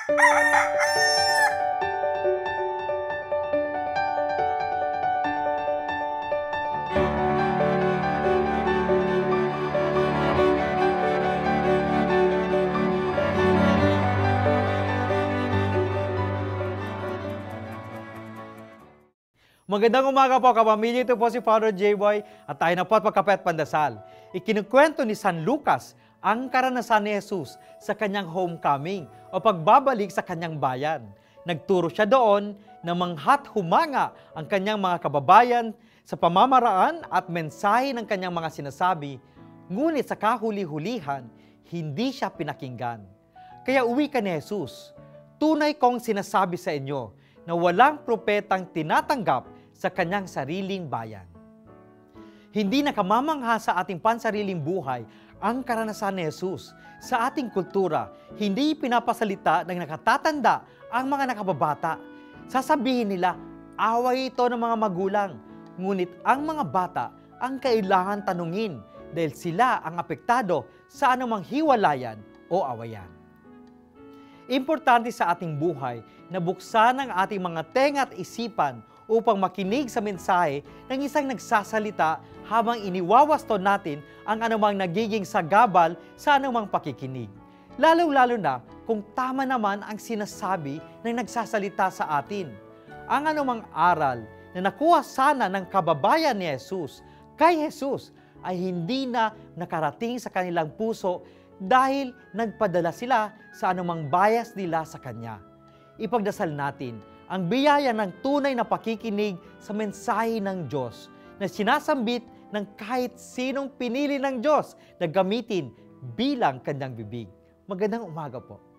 Magandang umaga po, kapamilya. Ito po si Father J-Boy at tayo na po at magkape at pandasal. Ikinukwento ni San Lucas ang karanasan ni Jesus sa kanyang homecoming o pagbabalik sa kanyang bayan. Nagturo siya doon na manghat humanga ang kanyang mga kababayan sa pamamaraan at mensahe ng kanyang mga sinasabi, ngunit sa kahuli-hulihan, hindi siya pinakinggan. Kaya uwi ka ni Jesus. Tunay kong sinasabi sa inyo na walang propetang tinatanggap sa kanyang sariling bayan. Hindi nakamamangha sa ating pansariling buhay ang karanasan ni Jesus. Sa ating kultura, hindi pinapasalita ng nakatatanda ang mga nakababata. Sasabihin nila, away ito ng mga magulang. Ngunit ang mga bata ang kailangan tanungin dahil sila ang apektado sa anumang hiwalayan o awayan. Importante sa ating buhay na buksan ang ating mga tenga at isipan upang makinig sa mensahe ng isang nagsasalita habang iniwawaston natin ang anumang nagiging sagabal sa anumang pakikinig. Lalo-lalo na kung tama naman ang sinasabi ng nagsasalita sa atin. Ang anumang aral na nakuha sana ng kababayan ni Jesus kay Jesus ay hindi na nakarating sa kanilang puso dahil nagpadala sila sa anumang bias nila sa Kanya. Ipagdasal natin ang biyaya ng tunay na pakikinig sa mensahe ng Diyos na sinasambit ng kahit sinong pinili ng Diyos na gamitin bilang kanyang bibig. Magandang umaga po.